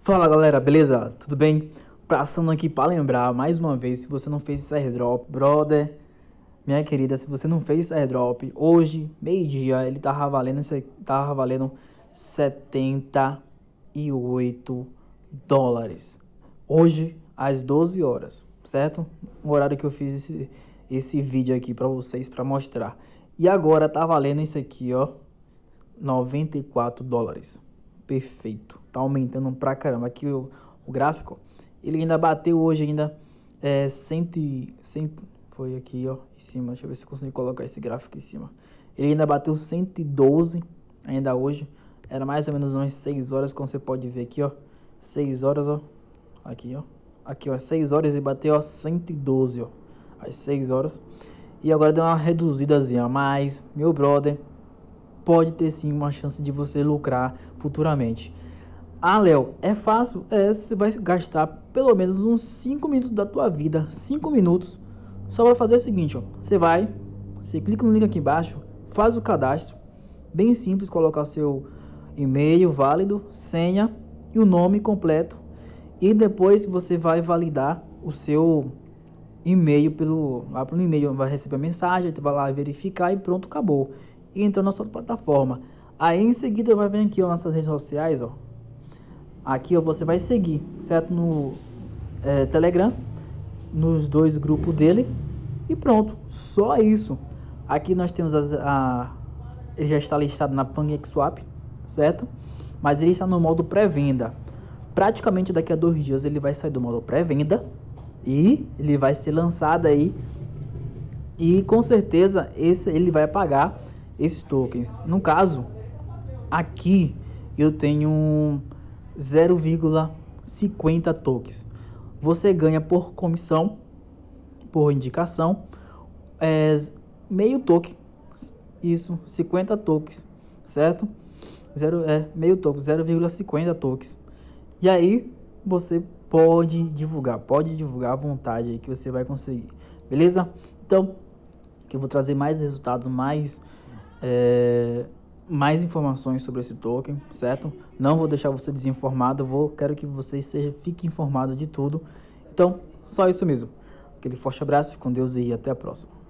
Fala galera, beleza? Tudo bem? Passando aqui para lembrar mais uma vez, se você não fez esse airdrop, brother, minha querida, se você não fez esse airdrop, hoje, meio-dia, ele tava valendo US$ 78. Hoje, às 12 horas, certo? O horário que eu fiz esse vídeo aqui para vocês, para mostrar. E agora tá valendo isso aqui, ó, US$ 94. Perfeito. Tá aumentando pra caramba. Aqui o gráfico, ele ainda bateu hoje ainda 100, foi aqui, ó, em cima. Deixa eu ver se eu consigo colocar esse gráfico em cima. Ele ainda bateu 112 ainda hoje. Era mais ou menos umas 6 horas, como você pode ver aqui, ó. 6 horas, ó. Aqui, ó. Aqui, ó, 6 horas e bateu, ó, 112, ó. Às 6 horas. E agora deu uma reduzidazinha, mas, meu brother, pode ter sim uma chance de você lucrar futuramente. Ah, Léo, é fácil? Você vai gastar pelo menos uns 5 minutos da tua vida, 5 minutos, só vai fazer o seguinte, ó. Você clica no link aqui embaixo, faz o cadastro, bem simples, colocar seu e-mail válido, senha e o nome completo, e depois você vai validar o seu e-mail lá pelo e-mail, vai receber a mensagem, tu vai lá verificar e pronto, acabou. E entrou na sua plataforma. Aí em seguida vai vir aqui, ó, nossas redes sociais, ó. Aqui, ó, você vai seguir, certo? No Telegram, nos dois grupos dele e pronto, só isso. Aqui nós temos ele já está listado na PancakeSwap, certo? Mas ele está no modo pré-venda. Praticamente daqui a 2 dias ele vai sair do modo pré-venda e ele vai ser lançado aí, e com certeza ele vai pagar esses tokens. No caso, aqui eu tenho 0,50 tokens. Você ganha por comissão, por indicação, meio token. Isso, 50 tokens, certo? Meio token, 0,50 tokens. E aí você pode divulgar à vontade aí que você vai conseguir, beleza? Então, que eu vou trazer mais resultados, mais informações sobre esse token, certo? Não vou deixar você desinformado, quero que você fique informado de tudo. Então, só isso mesmo. Aquele forte abraço, fique com Deus e até a próxima.